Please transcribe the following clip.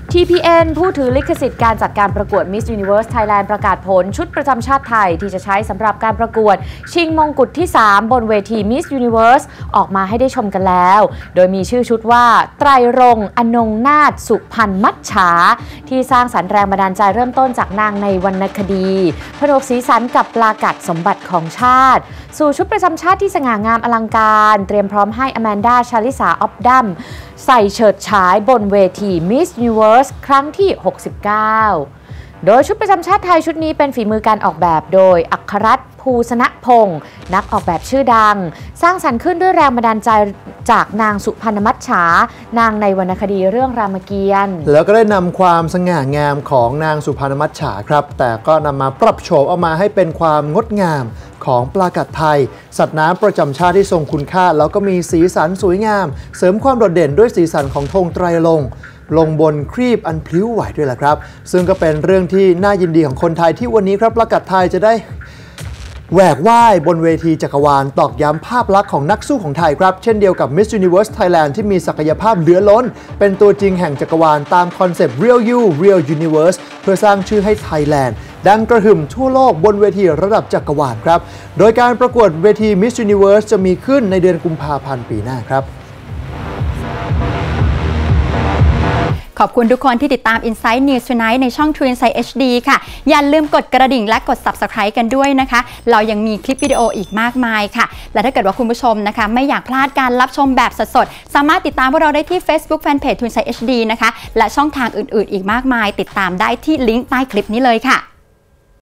TPN ผู้ถือลิขสิทธิ์การจัดการประกวด Miss Universe Thailand ประกาศผลชุดประจำชาติไทยที่จะใช้สำหรับการประกวดชิงมงกุฎที่ 3 บนเวที Miss Universe ออกมาให้ได้ชมกันแล้วโดยมีชื่อชุดว่าไตรรงค์ อนงนาถ สุพรรณมัจฉาที่สร้างสรรค์แรงบันดาลใจเริ่มต้นจากนางในวรรณคดีผนวกสีสันกับปลากัดสมบัติของชาติสู่ชุดประจำชาติที่สง่างามอลังการเตรียมพร้อมให้อแมนดา ชาลิสา ออฟดัมใส่เฉิดฉายบนเวที Miss Universe ครั้งที่ 69 โดยชุดประจำชาติไทยชุดนี้เป็นฝีมือการออกแบบโดยอัครรัตน์ ภูสนพงศ์นักออกแบบชื่อดังสร้างสรรค์ขึ้นด้วยแรงบันดาลใจจากนางสุพรรณมัจฉานางในวรรณคดีเรื่องรามเกียรติ์แล้วก็ได้นำความสง่างามของนางสุพรรณมัจฉาครับแต่ก็นำมาปรับโฉมออกมาให้เป็นความงดงามของปลากัดไทยสัตว์น้ำประจำชาติที่ทรงคุณค่าแล้วก็มีสีสันสวยงามเสริมความโดดเด่นด้วยสีสันของธงไตรรงค์ลงบนครีบอันพลิ้วไหวด้วยล่ะครับซึ่งก็เป็นเรื่องที่น่ายินดีของคนไทยที่วันนี้ครับปลากัดไทยจะได้แหวกว่ายบนเวทีจักรวาลตอกย้ำภาพลักษณ์ของนักสู้ของไทยครับเช่นเดียวกับ Miss Universe Thailand ที่มีศักยภาพเหลือล้นเป็นตัวจริงแห่งจักรวาลตามคอนเซปต์ Real You Real Universe เพื่อสร้างชื่อให้ไทยแลนด์ดังกระหึ่มทั่วโลกบนเวทีระดับจักรวาลครับโดยการประกวดเวที Miss Universe จะมีขึ้นในเดือนกุมภาพันธ์ปีหน้าครับขอบคุณทุกคนที่ติดตาม Inside News Tonight ในช่อง True Insight HD ค่ะอย่าลืมกดกระดิ่งและกด Subscribe กันด้วยนะคะเรายังมีคลิปวิดีโออีกมากมายค่ะและถ้าเกิดว่าคุณผู้ชมนะคะไม่อยากพลาดการรับชมแบบสดๆสามารถติดตามพวกเราได้ที่ Facebook Fanpage True Insight HD นะคะและช่องทางอื่นๆอีกมากมายติดตามได้ที่ลิงก์ใต้คลิปนี้เลยค่ะ